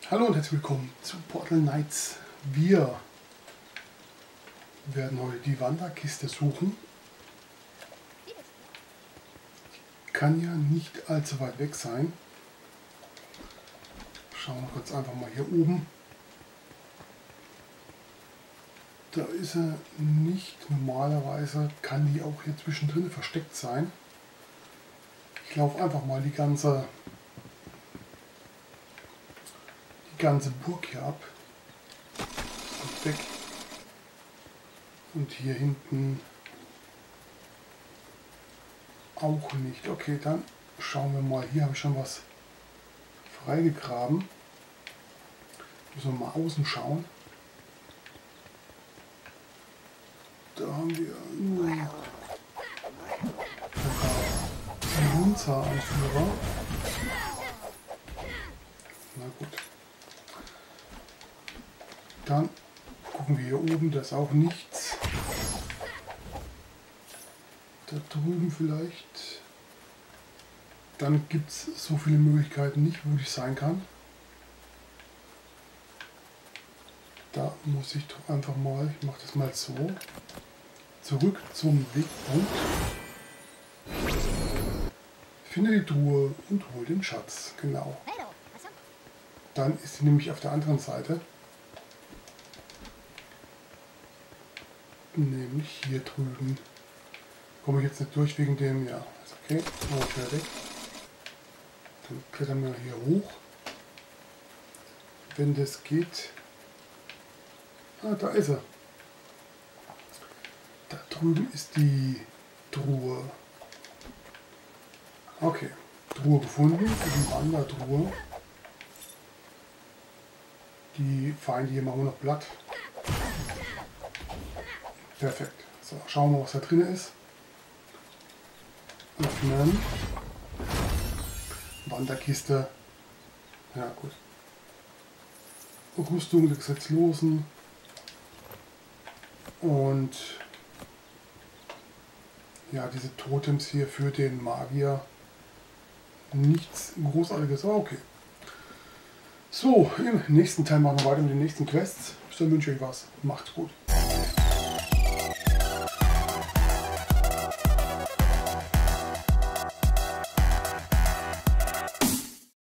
Hallo und herzlich willkommen zu Portal Knights. Wir werden heute die Wanderkiste suchen. Kann ja nicht allzu weit weg sein. Schauen wir jetzt einfach mal hier oben. Da ist er nicht. Normalerweise kann die auch hier zwischendrin versteckt sein. Ich laufe einfach mal die ganze Burg hier ab und weg. Und hier hinten auch nicht. Okay, dann schauen wir mal. Hier habe ich schon was freigegraben. Müssen wir mal außen schauen. Da haben wir nur einen Hunza-Anführer. Na gut. Dann gucken wir hier oben, da ist auch nichts. Da drüben vielleicht. Dann gibt es so viele Möglichkeiten nicht, wo ich sein kann. Da muss ich doch einfach mal, ich mache das mal so, zurück zum Wegpunkt. Finde die Truhe und hol den Schatz. Genau. Dann ist sie nämlich auf der anderen Seite. Nämlich hier drüben. Komme ich jetzt nicht durch wegen dem, ja, ist okay. Oh, schnell weg. Dann klettern wir hier hoch. Wenn das geht. Ah, da ist er. Da drüben ist die Truhe. Okay, Truhe gefunden, die Wandertruhe. Die Feinde hier machen wir noch Blatt. Perfekt. So, schauen wir mal, was da drin ist. Öffnen. Wanderkiste. Ja, gut. Rüstung der Gesetzlosen. Und ja, diese Totems hier für den Magier. Nichts Großartiges, aber okay. So, im nächsten Teil machen wir weiter mit den nächsten Quests. Bis dann wünsche ich euch was. Macht's gut.